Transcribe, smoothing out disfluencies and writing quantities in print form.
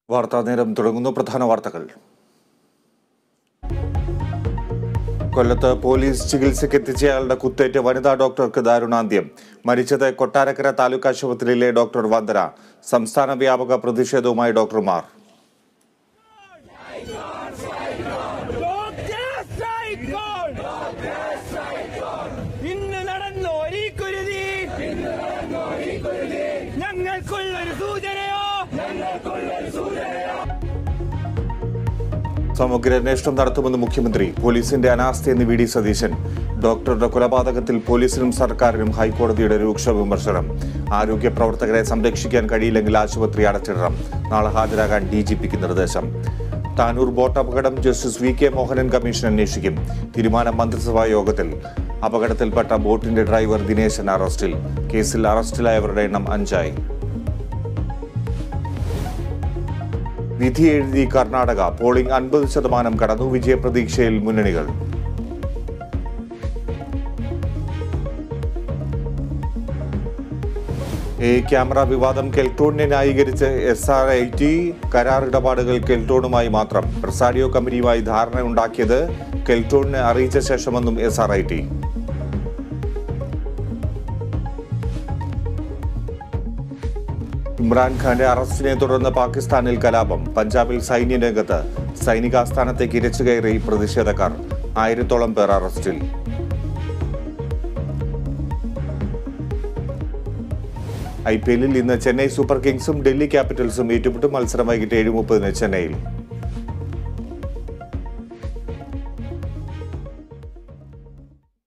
വാർത്താ നേരം തുടങ്ങുന്നു. പ്രധാന വാർത്തകൾ. കൊല്ലത്ത് പോലീസ് ചികിത്സയ്ക്കെത്തിച്ചയാളുടെ കുത്തേറ്റ് വനിതാ ഡോക്ടർക്ക് ദാരുണാന്ത്യം. മരിച്ചത് കൊട്ടാരക്കര താലൂക്ക് ആശുപത്രിയിലെ ഡോക്ടർ വന്ദന. സംസ്ഥാന വ്യാപക പ്രതിഷേധവുമായി ഡോക്ടർമാർ. സമഗ്ര അന്വേഷണം നടത്തുമെന്ന് മുഖ്യമന്ത്രി. പോലീസിന്റെ അനാസ്ഥയെന്ന് വി ഡി സതീശൻ. ഡോക്ടറുടെ കൊലപാതകത്തിൽ പോലീസിനും സർക്കാരിനും ഹൈക്കോടതിയുടെ രൂക്ഷ വിമർശനം. ആരോഗ്യ പ്രവർത്തകരെ സംരക്ഷിക്കാൻ കഴിയില്ലെങ്കിൽ ആശുപത്രി അടച്ചിടണം. നാളെ ഹാജരാകാൻ DGPക്ക് നിർദ്ദേശം. താനൂർ ബോട്ട് അപകടം ജസ്റ്റിസ് VK മോഹനൻ കമ്മീഷൻ അന്വേഷിക്കും. തീരുമാനം മന്ത്രിസഭാ യോഗത്തിൽ. അപകടത്തിൽപ്പെട്ട ബോട്ടിന്റെ ഡ്രൈവർ ദിനേശൻ അറസ്റ്റിൽ. കേസിൽ അറസ്റ്റിലായവരുടെ എണ്ണം 5ആയി. വിധി എഴുതി കർണാടക. പോളിംഗ് 50% കടന്നു. വിജയപ്രതീക്ഷയിൽ മുന്നണികൾ. ക്യാമറ വിവാദം കെൽട്രോണിനെ ന്യായീകരിച്ച് SRIT. കരാർ ഇടപാടുകൾ കെൽട്രോണുമായി മാത്രം. പ്രസാഡിയോ കമ്പനിയുമായി ധാരണയുണ്ടാക്കിയത് കെൽട്രോണിനെ അറിയിച്ച ശേഷമെന്നും SRIT. ഇമ്രാൻഖാന്റെ അറസ്റ്റിനെ തുടർന്ന് പാകിസ്ഥാനിൽ കലാപം. പഞ്ചാബിൽ സൈന്യരംഗത്ത്. സൈനികാസ്ഥാനത്തേക്ക് ഇരച്ചുകയറി പ്രതിഷേധക്കാർ. 1000-ഓളം പേർ അറസ്റ്റിൽ. IPL ഇന്ന് ചെന്നൈ സൂപ്പർ കിങ്സും ഡൽഹി ക്യാപിറ്റൽസും ഏറ്റുമുട്ടും. മത്സരം വൈകിട്ട് 7:30 ചെന്നൈയിൽ.